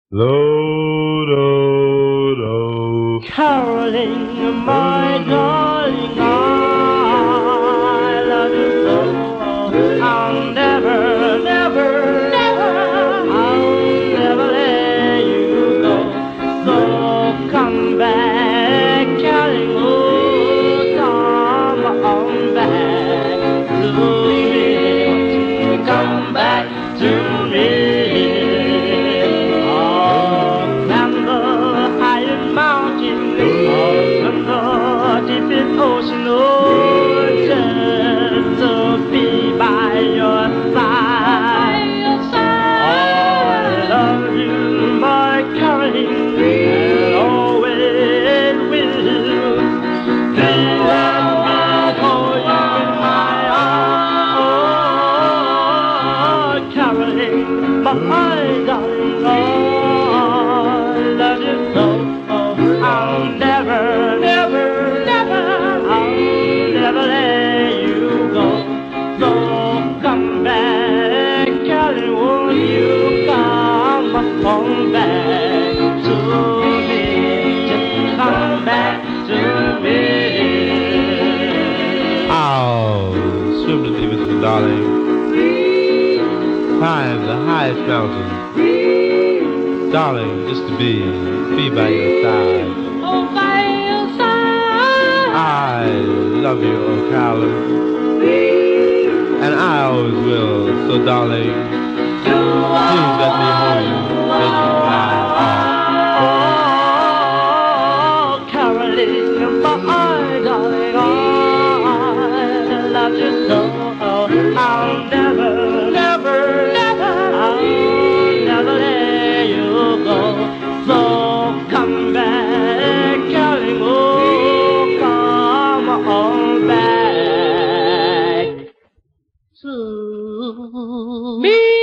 Lo, do, do. Carolyn, my darling, I love you so. I'll never, never, never, I'll never let you go. So come back, Carolyn, oh, come on back to me. Come back to me. Ocean, oh, just to be by your side. I love you, my Carolyn, and always will. Please let me hold you in my arms, oh, Carolyn, my darling, oh, I love you so. I'll never, never, never, I'll never let you go. So come back, Carolyn, won't you come on back to me? Just come back to me. Oh, swim with me, Mr. Darling. Climb the highest mountain. Darling, just to be by your side. Oh, by your side. I love you, oh Carolyn, and I always will. So, darling, please let me hold you in my arms. Oh, Carolyn, my darling, I love you so. I'll never, never, never, I'll never let you go. So come back, Carolyn, oh, come on back to me.